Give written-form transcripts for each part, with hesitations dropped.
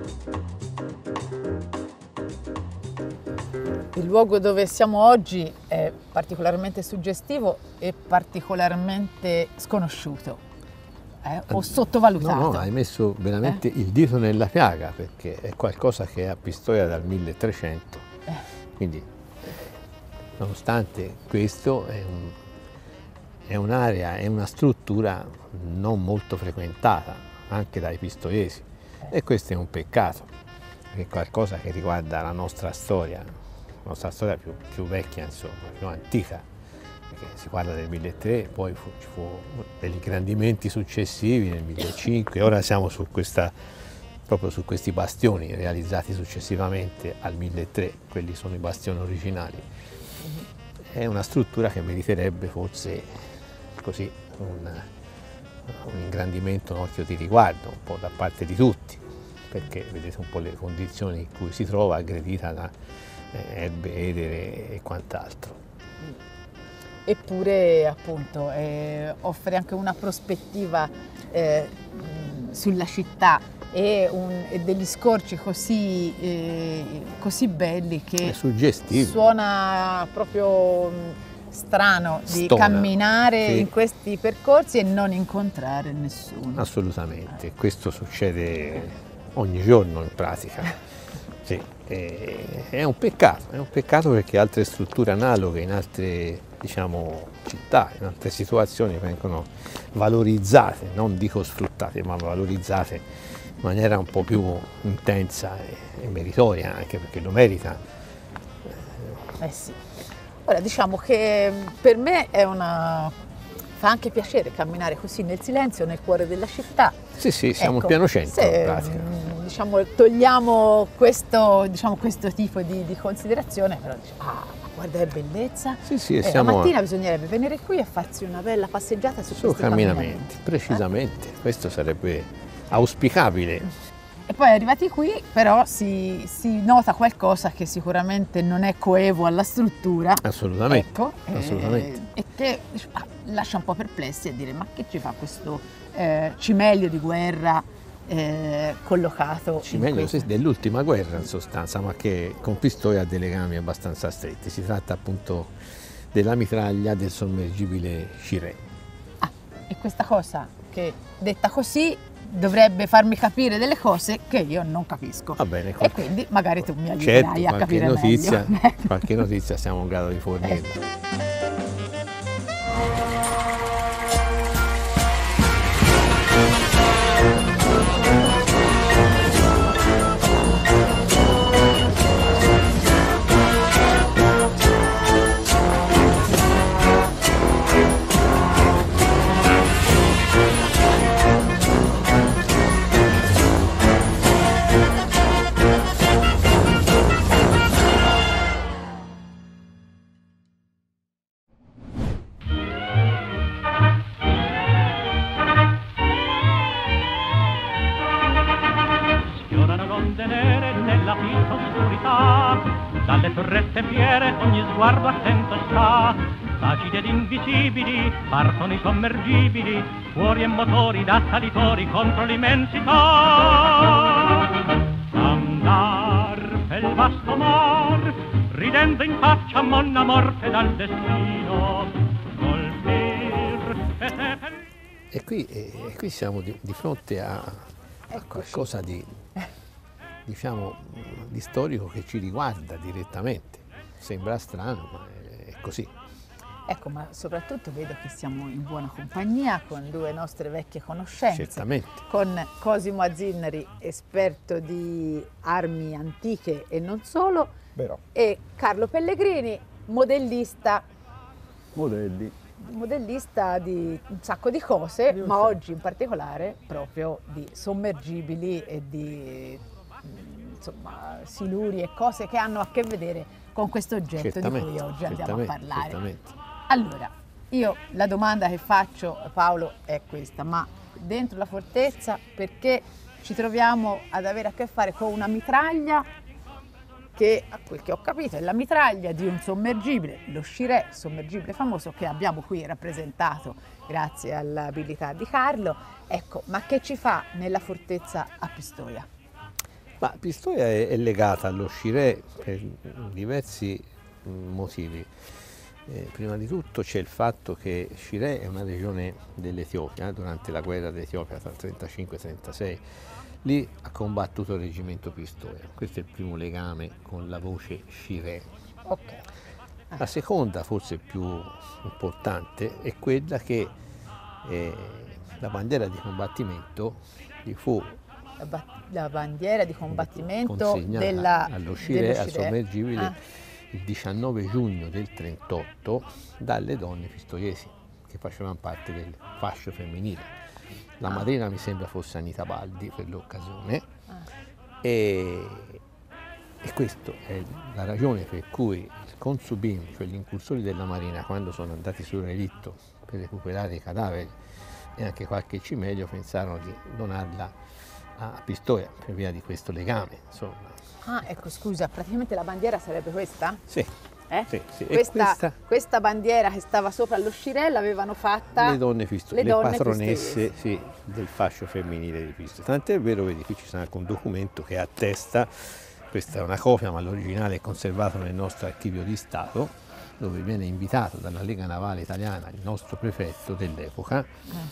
Il luogo dove siamo oggi è particolarmente suggestivo e particolarmente sconosciuto, o sottovalutato. No, hai messo veramente il dito nella piaga, perché è qualcosa che è a Pistoia dal 1300. Quindi, nonostante questo, è un'area, è una struttura non molto frequentata anche dai pistoiesi. E questo è un peccato, perché è qualcosa che riguarda la nostra storia più vecchia, insomma, più antica, perché si parla del 1300, poi ci fu degli ingrandimenti successivi nel 1500, e ora siamo proprio su questi bastioni realizzati successivamente al 1300, quelli sono i bastioni originali. È una struttura che meriterebbe forse così un ingrandimento, un occhio di riguardo un po' da parte di tutti, perché vedete un po' le condizioni in cui si trova, aggredita da erbe, edere e quant'altro. Eppure, appunto, offre anche una prospettiva sulla città e degli scorci così belli che È suggestivo. Suona proprio strano di Stona, camminare sì, in questi percorsi e non incontrare nessuno. Assolutamente, questo succede ogni giorno in pratica. Sì, è un peccato perché altre strutture analoghe in altre, diciamo, città, in altre situazioni vengono valorizzate, non dico sfruttate, ma valorizzate in maniera un po' più intensa e meritoria, anche perché lo merita. Sì. Ora, diciamo che per me fa anche piacere camminare così nel silenzio, nel cuore della città. Sì, siamo Ecco, in pieno centro in pratica. Diciamo, togliamo questo tipo di considerazione, però ma guarda che bellezza. Sì, La mattina bisognerebbe venire qui e farsi una bella passeggiata su questi camminamenti. Precisamente, questo sarebbe auspicabile. E poi arrivati qui però si nota qualcosa che sicuramente non è coevo alla struttura. Assolutamente, ecco, assolutamente. E che lascia un po' perplessi a dire ma che ci fa questo cimelio di guerra collocato Cimelio dell'ultima guerra in sostanza, ma che con Pistoia ha dei legami abbastanza stretti. Si tratta appunto della mitraglia del sommergibile Cirè. E questa cosa che detta così dovrebbe farmi capire delle cose che io non capisco. Va bene, e quindi magari tu mi aiuterai a capire meglio. Certo, qualche notizia siamo in grado di fornirla. Dalle torrette fiere ogni sguardo attento sta, facili ed invisibili partono i sommergibili, fuori e motori da salitori contro l'immensità. Andar per il vasto mar, ridendo in faccia monna morte dal destino, colpir e seppellire. E qui siamo di fronte a qualcosa di, diciamo, di storico che ci riguarda direttamente. Sembra strano, ma è così. Ecco, ma soprattutto vedo che siamo in buona compagnia con due nostre vecchie conoscenze. Certamente. Con Cosimo Azinnari, esperto di armi antiche e non solo, Vero. E Carlo Pellegrini, modellista di un sacco di cose, ma oggi in particolare proprio di sommergibili e di insomma siluri e cose che hanno a che vedere con questo oggetto di cui oggi andiamo a parlare. Certamente. Allora, io la domanda che faccio, Paolo, è questa: ma dentro la fortezza perché ci troviamo ad avere a che fare con una mitraglia che, a quel che ho capito, è la mitraglia di un sommergibile, lo Cirè, sommergibile famoso che abbiamo qui rappresentato grazie all'abilità di Carlo. Ecco, ma che ci fa nella fortezza a Pistoia? Ma Pistoia è legata allo Scirè per diversi motivi. Prima di tutto c'è il fatto che Scirè è una regione dell'Etiopia, durante la guerra d'Etiopia tra 1935 e 1936. Lì ha combattuto il reggimento Pistoia. Questo è il primo legame con la voce Scirè. Ok. La seconda, forse più importante, è quella che la bandiera di combattimento gli fu La bandiera di combattimento consegnata allo Scirè, al Scirè. sommergibile, il 19 giugno del 1938 dalle donne pistoiesi che facevano parte del fascio femminile. La madrina mi sembra fosse Anita Baldi per l'occasione e questa è la ragione per cui i consubini, cioè gli incursori della Marina, quando sono andati sul relitto per recuperare i cadaveri e anche qualche cimelio, pensarono di donarla a Pistoia per via di questo legame, insomma. Ah, ecco, scusa, praticamente la bandiera sarebbe questa? Sì. Sì. Questa bandiera che stava sopra lo Scirè l'avevano fatta le donne Pistoia, le patronesse pistoiesi. del fascio femminile di Pistoia. Tant'è vero, vedi, qui ci sta anche un documento che attesta, questa è una copia ma l'originale è conservato nel nostro archivio di Stato, dove viene invitato dalla Lega Navale Italiana il nostro prefetto dell'epoca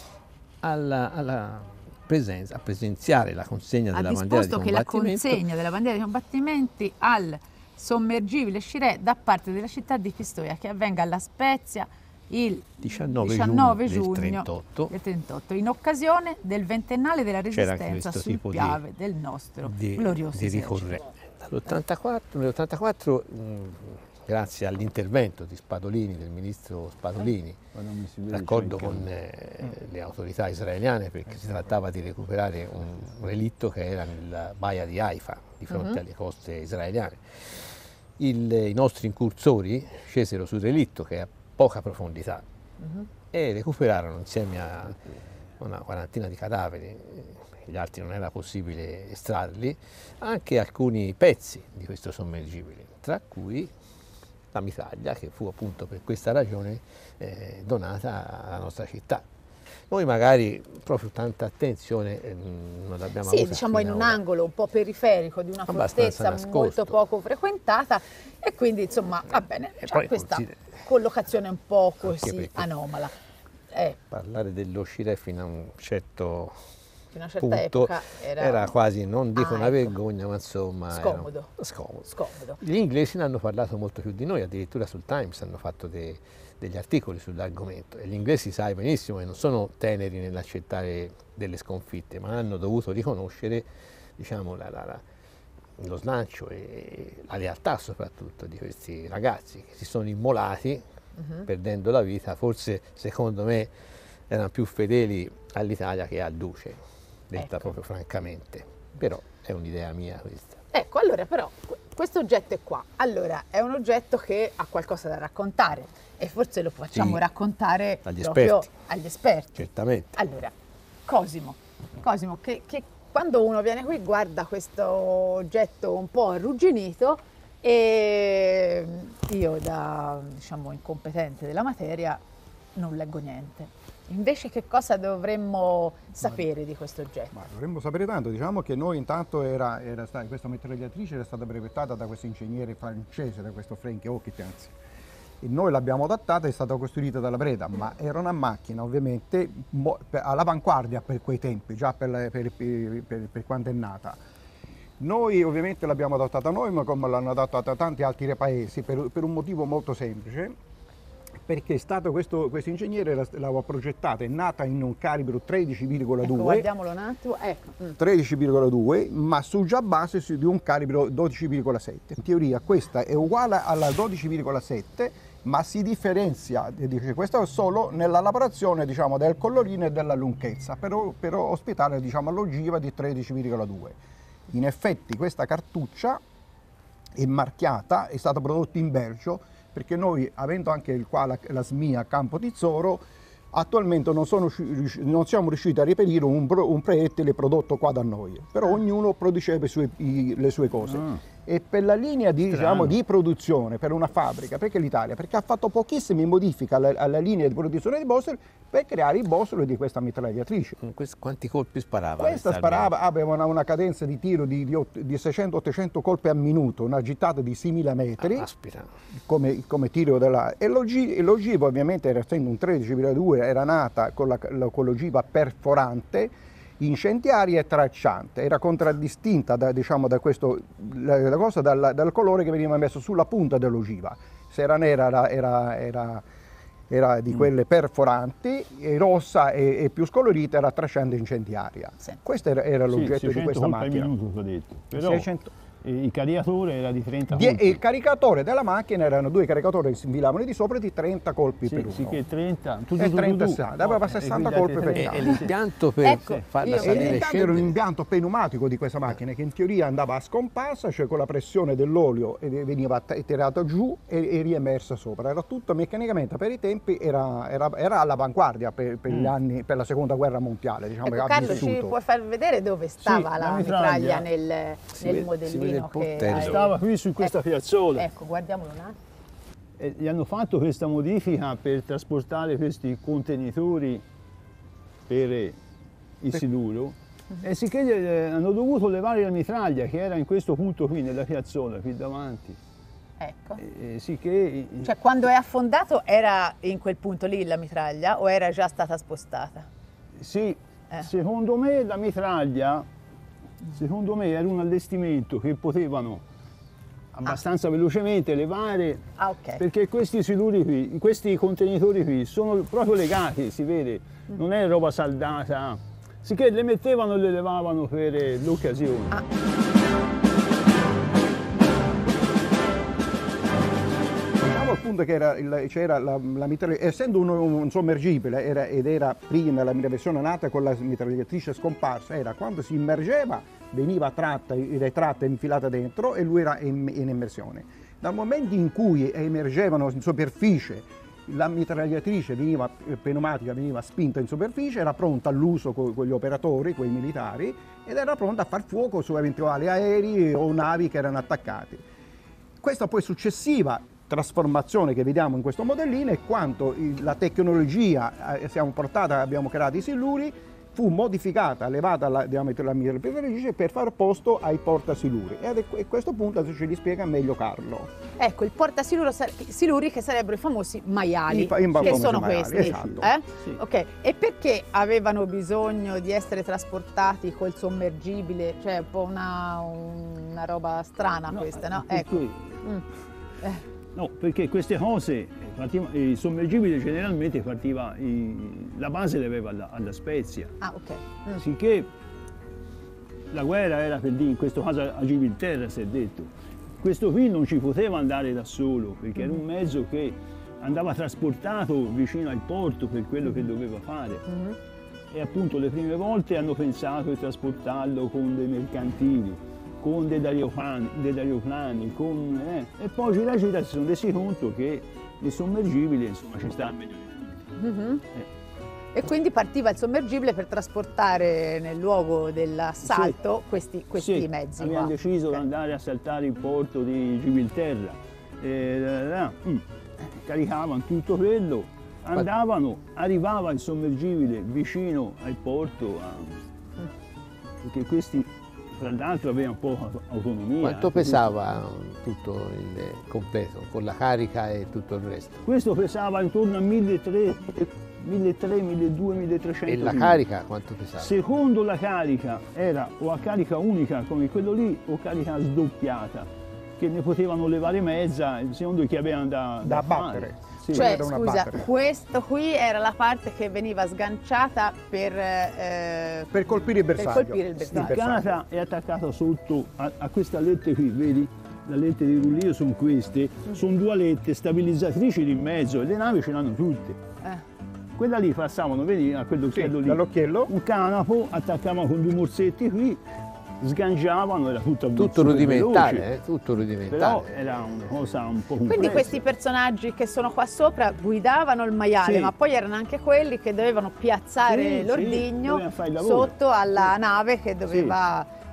a presenziare la consegna della bandiera di combattimento. Ha disposto che la consegna della bandiera di combattimenti al sommergibile Scirè da parte della città di Pistoia, che avvenga alla Spezia il 19 giugno del 1938, in occasione del ventennale della Resistenza sul Piave del nostro glorioso esercito. Nell'84, grazie all'intervento di Spadolini, del ministro Spadolini, d'accordo con le autorità israeliane, perché si trattava di recuperare un relitto che era nella baia di Haifa, di fronte alle coste israeliane. I nostri incursori scesero sul relitto, che è a poca profondità, e recuperarono insieme a una quarantina di cadaveri, gli altri non era possibile estrarli, anche alcuni pezzi di questo sommergibile, tra cui la mitraglia, che fu appunto per questa ragione donata alla nostra città. Noi magari proprio tanta attenzione non l'abbiamo avuta. Sì, diciamo in un angolo un po' periferico di una fortezza molto poco frequentata, e quindi insomma va bene, cioè, questa collocazione un po' così anomala. Parlare dello Scirè fino a un certo una certa punto epoca era quasi, non dico una vergogna, ma insomma scomodo. Gli inglesi ne hanno parlato molto più di noi, addirittura sul Times hanno fatto degli articoli sull'argomento, e gli inglesi, sai benissimo, che non sono teneri nell'accettare delle sconfitte, ma hanno dovuto riconoscere, diciamo, lo slancio e la lealtà soprattutto di questi ragazzi che si sono immolati perdendo la vita. Forse, secondo me, erano più fedeli all'Italia che al Duce, detta proprio francamente, però è un'idea mia questa. Ecco, allora però questo oggetto è qua, allora è un oggetto che ha qualcosa da raccontare, e forse lo facciamo raccontare proprio agli esperti. Certamente. Allora, Cosimo, che quando uno viene qui guarda questo oggetto un po' arrugginito, e io da, diciamo, incompetente della materia non leggo niente. Invece che cosa dovremmo sapere di questo oggetto? Dovremmo sapere tanto, diciamo che noi intanto questa mitragliatrice era stata brevettata da questo ingegnere francese, da questo Frank Ockitens. E noi l'abbiamo adattata, è stata costruita dalla Breda, ma era una macchina ovviamente all'avanguardia per quei tempi, già per quando è nata. Noi ovviamente l'abbiamo adattata noi, ma come l'hanno adattata tanti altri paesi, per un motivo molto semplice, perché è stato questo ingegnere l'aveva progettata, è nata in un calibro 13,2. Ecco, guardiamolo un attimo. 13,2, ma su già base di un calibro 12,7. In teoria questa è uguale alla 12,7, ma si differenzia, dice, questo solo nella lavorazione, diciamo, del colorino e della lunghezza, per ospitare, diciamo, l'ogiva di 13,2. In effetti questa cartuccia è marchiata, è stata prodotta in Belgio, perché noi, avendo anche qua la SMIA Campo Tizzoro, attualmente non siamo riusciti a reperire un proiettile prodotto qua da noi, però ognuno produceva le sue cose. e per la linea di produzione, per una fabbrica, perché l'Italia? Perché ha fatto pochissime modifiche alla linea di produzione di bossoli per creare i bossoli di questa mitragliatrice. Quanti colpi sparava? Questa aveva una cadenza di tiro di 600-800 colpi al minuto, una gittata di 6.000 metri come tiro della... E l'ogiva ovviamente, essendo un 13,2, era nata con l'ogiva perforante, incendiaria e tracciante, era contraddistinta dal colore che veniva messo sulla punta dell'ogiva. Se era nera era di quelle perforanti, e rossa e più scolorita era tracciante e incendiaria. Sì. Questo era l'oggetto di questa macchina. Minuto, ho detto. Però 600... il caricatore era di 30 colpi. Il caricatore della macchina erano 2 caricatori che si infilavano di sopra di 30 colpi per uno. Sì, che 30, aveva 60 colpi per carico. carico. E l'impianto per farla salire e scendere? Era un impianto pneumatico di questa macchina che in teoria andava a scomparsa, cioè con la pressione dell'olio veniva tirato giù e riemersa sopra. Era tutto meccanicamente, per i tempi era all'avanguardia per gli anni, per la seconda guerra mondiale. Diciamo, ecco, Carlo, ci puoi far vedere dove stava la mitraglia nel modellino? Stava qui su questa piazzola. Ecco, guardiamolo un attimo. Gli hanno fatto questa modifica per trasportare questi contenitori per il siluro, e sicché hanno dovuto levare la mitraglia che era in questo punto qui nella piazzola, qui davanti. Ecco. Sicché... Cioè, quando è affondato era in quel punto lì la mitraglia o era già stata spostata? Sì, secondo me la mitraglia... Secondo me era un allestimento che potevano abbastanza velocemente levare, perché questi siluri qui, questi contenitori qui sono proprio legati, si vede, non è roba saldata, sicché le mettevano e le levavano per l'occasione. Appunto che c'era la mitragliatrice, essendo un sommergibile ed era prima la versione nata con la mitragliatrice scomparsa, era quando si immergeva veniva tratta e infilata dentro e lui era in immersione. Dal momento in cui emergevano in superficie, la mitragliatrice pneumatica veniva spinta in superficie, era pronta all'uso con gli operatori, con i militari, ed era pronta a far fuoco su eventuali aerei o navi che erano attaccati. Questa poi successiva trasformazione che vediamo in questo modellino è quanto la tecnologia abbiamo creato i siluri, fu modificata, levata la mitragliatrice per far posto ai portasiluri, e a questo punto adesso ce li spiega meglio Carlo. Ecco, il portasiluri che sarebbero i famosi maiali, che sono maiali, questi. esatto. Sì. Ok, e perché avevano bisogno di essere trasportati col sommergibile? Cioè un po' una roba strana questa, no? Ecco. No, perché queste cose, il sommergibile generalmente partiva, la base le aveva alla Spezia. Ah, ok. Sicché la guerra era per dire, in questo caso a Gibilterra si è detto, questo qui non ci poteva andare da solo, perché era un mezzo che andava trasportato vicino al porto per quello che doveva fare. E appunto le prime volte hanno pensato di trasportarlo con dei mercantili, con degli aeroplani, e poi gira si sono resi conto che il sommergibile insomma ci sta meglio. E quindi partiva il sommergibile per trasportare nel luogo dell'assalto questi mezzi. Abbiamo deciso di andare a saltare il porto di Gibilterra, caricavano tutto quello, arrivava il sommergibile vicino al porto, perché questi tra l'altro aveva un po' autonomia. Quanto pesava tutto il completo, con la carica e tutto il resto? Questo pesava intorno a 1.300, 1.200, 1.300. E la carica quanto pesava? Secondo la carica era o a carica unica come quello lì o carica sdoppiata, che ne potevano levare mezza secondo chi avevano da abbattere. Sì. Cioè, scusa, questo qui era la parte che veniva sganciata per colpire il bersaglio. Sganciata e attaccata sotto a queste alette qui, vedi? Le alette di rullio sono queste, sono due alette stabilizzatrici lì in mezzo e le navi ce l'hanno tutte. Quella lì passavano, vedi, a quell'occhiello lì, dall'occhiello, un canapo, attaccavano con due morsetti qui, sganciavano, era tutto rudimentale, tutto rudimentale. Però era una cosa un po' complessa. Quindi questi personaggi che sono qua sopra guidavano il maiale, ma poi erano anche quelli che dovevano piazzare l'ordigno sotto alla nave che doveva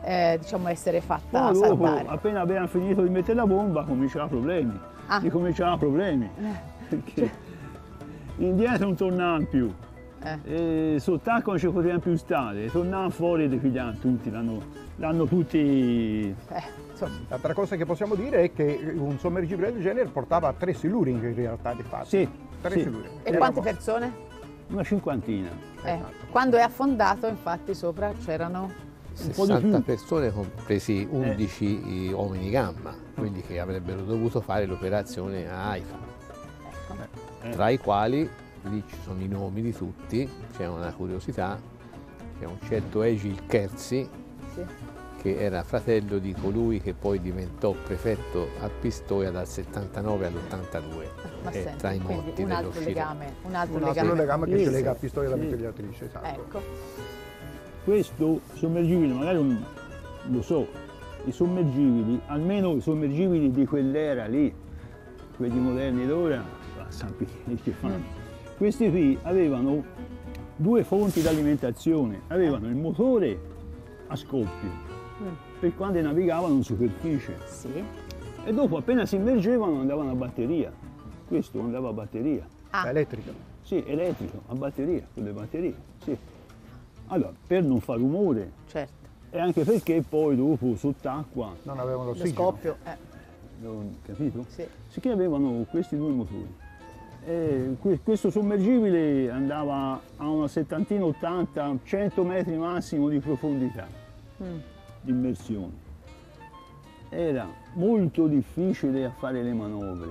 diciamo, essere fatta Poi dopo, salvare. appena avevano finito di mettere la bomba, cominciavano problemi. Ah. Ricominciavano problemi. Perché indietro non tornavano più. E sott'acqua non ci potevano più stare, tornavano fuori e li pigliavano tutti, l'hanno tutti. Insomma, L'altra cosa che possiamo dire è che un sommergibile del genere portava 3 siluri in realtà di fatto. Sì, 3 sì. siluri. e quante persone? Una cinquantina. Quando è affondato, infatti, sopra c'erano po' di 60 più. persone, compresi 11 uomini gamma, quelli che avrebbero dovuto fare l'operazione a Haifa, tra i quali, lì ci sono i nomi di tutti, c'è una curiosità, c'è un certo Egil Kerzi, sì. che era fratello di colui che poi diventò prefetto a Pistoia dal 79 all'82, Ma è senti, tra i quindi morti un dello altro Sciro. legame, un altro Un altro legame. legame che ci Sì, lega a sì. Pistoia alla Sì. mitragliatrice, esatto. Ecco, Questo sommergibile, magari non lo so, i sommergibili, almeno i sommergibili di quell'era lì, quelli moderni d'ora, sappi che fanno. Questi qui avevano 2 fonti di alimentazione, avevano il motore a scoppio, per quando navigavano in superficie, sì. e dopo appena si immergevano andavano a batteria. Questo andava a batteria. Ah, Elettrica. Sì, elettrico, a batteria, con le batterie, sì. Allora, per non fare rumore, certo, e anche perché poi dopo sott'acqua, Non avevano lo l'ossigeno. scoppio. capito? Sì. Sicché avevano questi 2 motori. E questo sommergibile andava a una 70, 80, 100 metri massimo di profondità di immersione. Era molto difficile a fare le manovre,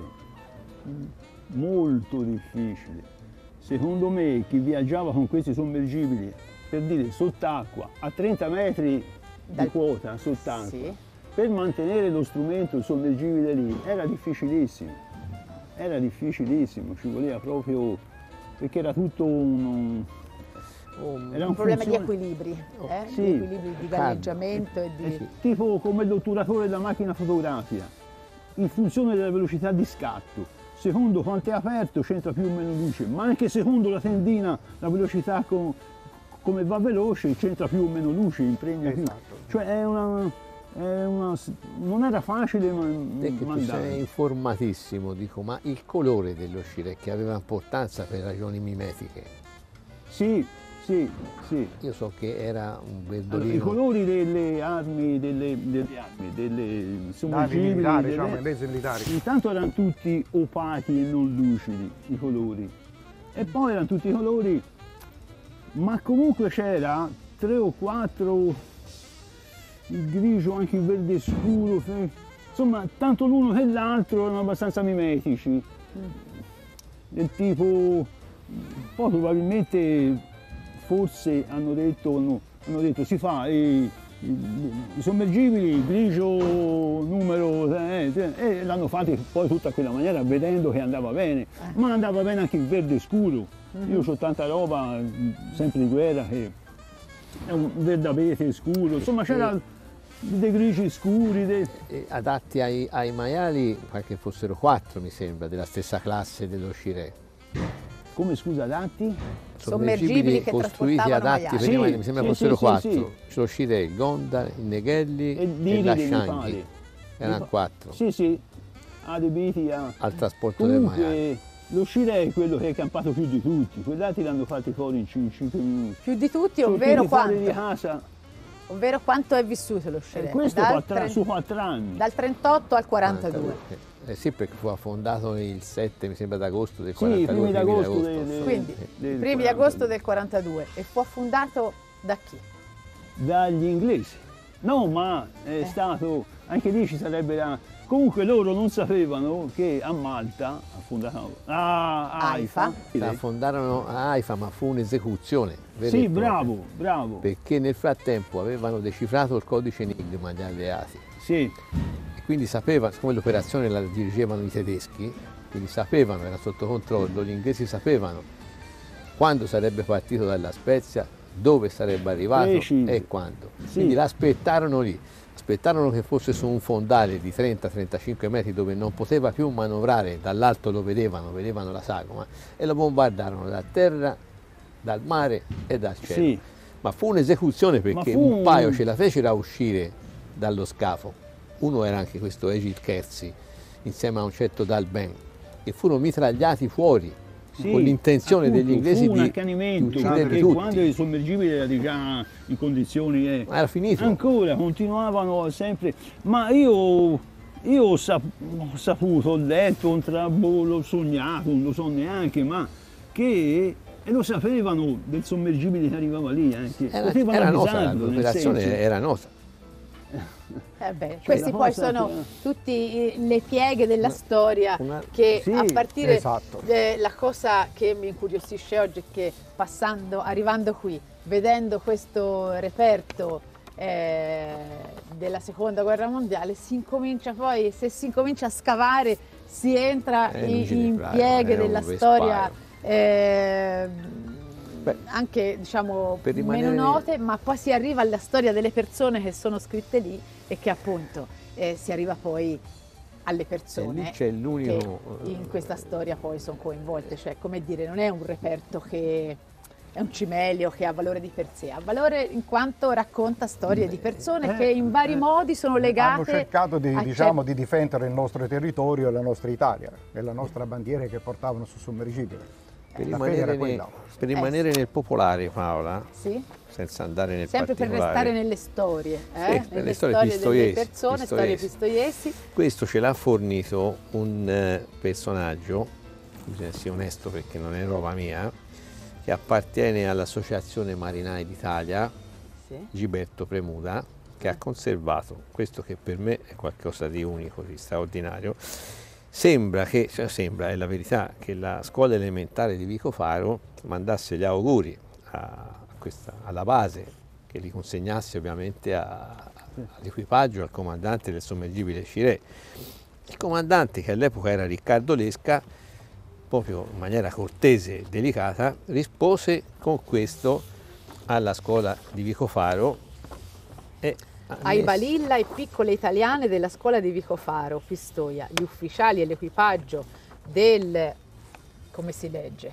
molto difficile. Secondo me chi viaggiava con questi sommergibili, per dire sott'acqua, a 30 metri di quota sott'acqua, Sì. per mantenere lo strumento, il sommergibile lì, era difficilissimo. Era difficilissimo, ci voleva proprio, perché era tutto era Un problema di funzione- equilibri, sì. di equilibri di galleggiamento e di... tipo come il otturatore della macchina fotografica, in funzione della velocità di scatto. Secondo quanto è aperto c'entra più o meno luce, ma anche secondo la tendina, la velocità come va veloce c'entra più o meno luce, impregna più. Esatto. Cioè non era facile Te che tu mandare. sei informatissimo, dico, ma il colore dello Scirecchia aveva importanza per ragioni mimetiche? Sì, sì, sì. Io so che era un Allora, i verdolino. colori delle armi, delle Navi sommergibili, militari, delle- diciamo, i mezzi militari. intanto erano tutti opachi e non lucidi i colori, e poi erano tutti colori, ma comunque c'era 3 o 4, il grigio, anche il verde scuro, insomma tanto l'uno che l'altro erano abbastanza mimetici, del tipo, poi probabilmente forse hanno detto si fa i sommergibili grigio numero e l'hanno fatto poi tutta quella maniera vedendo che andava bene, ma andava bene anche il verde scuro. Io ho tanta roba sempre di guerra che è un verde abete scuro, insomma c'era dei grigi scuri, Adatti ai maiali, che fossero 4 mi sembra, della stessa classe dello Scirecchia. come scusa adatti? Sommergibili che costruiti trasportavano adatti per maiali. i Sì, maiali, mi sembra sì, fossero sì, 4. sì, Lo Scirè, il Gonda, il Neghelli E e Liri la mi pare. Shanghi. Erano 4 Sì, sì, adibiti a... al trasporto del maiale. Comunque lo Scirè è quello che è campato più di tutti, quegli altri l'hanno fatti fuori in 5 minuti. Più di tutti, Sono ovvero tutti fuori di quanto? casa. Ovvero quanto è vissuto lo Scirè? Questo Dal su 4 anni. dal 38 al 42. Sì, perché fu affondato il 7, mi sembra, d'agosto del Sì, i 42. primi d'agosto d'agosto. del- Quindi, del primi di 42. agosto del 42. E fu affondato da chi? Dagli inglesi. No, ma è stato, anche lì ci sarebbe la... Comunque loro non sapevano che a Malta, affondato a Haifa, La affondarono a Haifa, ma fu un'esecuzione. vera e sì, propria. bravo, bravo, Perché nel frattempo avevano decifrato il codice Enigma gli alleati. sì, E quindi sapevano, siccome l'operazione la dirigevano i tedeschi, quindi sapevano, era sotto controllo, gli inglesi sapevano quando sarebbe partito dalla Spezia, dove sarebbe arrivato Preciso. e quando. Sì. Quindi l'aspettarono lì, aspettarono che fosse su un fondale di 30-35 metri dove non poteva più manovrare, dall'alto lo vedevano la sagoma, e lo bombardarono da terra, dal mare e dal cielo. sì. Ma fu un'esecuzione perché un paio ce la fecero uscire dallo scafo. Uno era anche questo Egil Kerzi, insieme a un certo Dalben, che furono mitragliati fuori con l'intenzione degli inglesi fu un di accanimento, uccidere perché tutti. quando il sommergibile era già in condizioni Ma era finito. ancora continuavano sempre, ma io ho saputo, ho letto, l'ho sognato, non lo so neanche, ma che lo sapevano del sommergibile che arrivava lì, potevano Era nota, avvisarlo, nel l'operazione senso. era nota. Questi la poi cosa sono tutte le pieghe della storia una- che sì, a partire esatto. la cosa che mi incuriosisce oggi è che arrivando qui, vedendo questo reperto della seconda guerra mondiale, si incomincia poi, se si incomincia a scavare, si entra in pieghe della storia anche diciamo per meno rimanere- note, ma poi si arriva alla storia delle persone che sono scritte lì e che appunto si arriva poi alle persone lì c'è l'unico- che in questa storia poi sono coinvolte, cioè come dire, non è un reperto che è un cimelio che ha valore di per sé, ha valore in quanto racconta storie di persone che in vari modi sono legate. Hanno cercato di, a diciamo, di difendere il nostro territorio e la nostra Italia e la nostra bandiera che portavano sul sommergibile. Per La fede era quella. rimanere nel popolare, Paola, Sì? senza andare nel Sempre per particolare, restare nelle storie, nelle nelle storie storie delle pistoiesi, persone, storie pistoiesi. questo ce l'ha fornito un personaggio, bisogna essere onesto perché non è roba mia, che appartiene all'Associazione Marinai d'Italia, Sì. Giberto Premuda, che ha conservato questo che per me è qualcosa di unico, di straordinario. Sembra, è la verità, che la scuola elementare di Vicofaro mandasse gli auguri alla base, che li consegnasse ovviamente all'equipaggio, al comandante del sommergibile Scirè. Il comandante, che all'epoca era Riccardo Lesca, proprio in maniera cortese e delicata, rispose con questo alla scuola di Vicofaro e Ai balilla e piccole italiane della scuola di Vicofaro, Pistoia, gli ufficiali e l'equipaggio del, come si legge,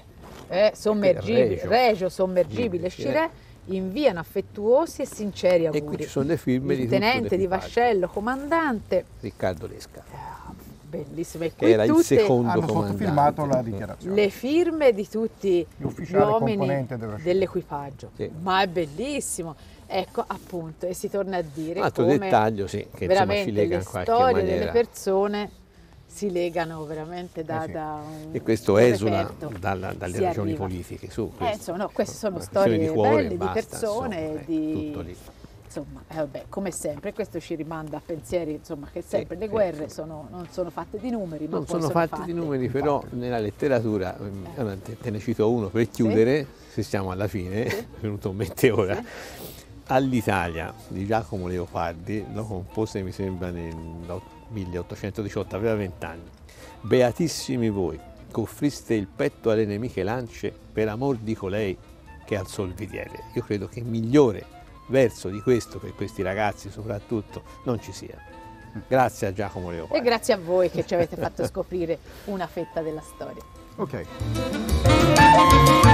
Regio Sommergibile Scirè, inviano affettuosi e sinceri auguri. E qui ci sono le firme di il tutto tenente di l'equipaggio. Vascello, comandante, Riccardo Lesca, bellissimo, e che qui era il tutte secondo Hanno comandante. sottofirmato la dichiarazione. le firme di tutti Gli gli ufficiali uomini componenti della scelta. dell'equipaggio. Sì. Ma è bellissimo. Ecco, appunto, e si torna a dire Un altro come dettaglio, sì, che insomma veramente ci lega le in qualche storie maniera. delle persone si legano veramente da sì. un E questo un esula reperto. dalle Si ragioni arriva. politiche. Su, questo. Insomma, no, queste sono Una questione storie di cuore, belle, di basta, persone, insomma, di... tutto lì. Insomma, vabbè, come sempre, questo ci rimanda a pensieri, insomma, che sempre le sì, guerre sì. non sono fatte di numeri, ma Non poi sono fatti di numeri, però nella letteratura, te ne cito uno per chiudere, se siamo alla fine, è venuto in mente ora. All'Italia di Giacomo Leopardi, lo compose mi sembra nel 1818, aveva 20 anni. Beatissimi voi, che offriste il petto alle nemiche lance per amor di colei che alzò il vitiere. Io credo che migliore verso di questo per questi ragazzi soprattutto non ci sia. Grazie a Giacomo Leopardi. E grazie a voi che ci avete fatto scoprire una fetta della storia. Ok.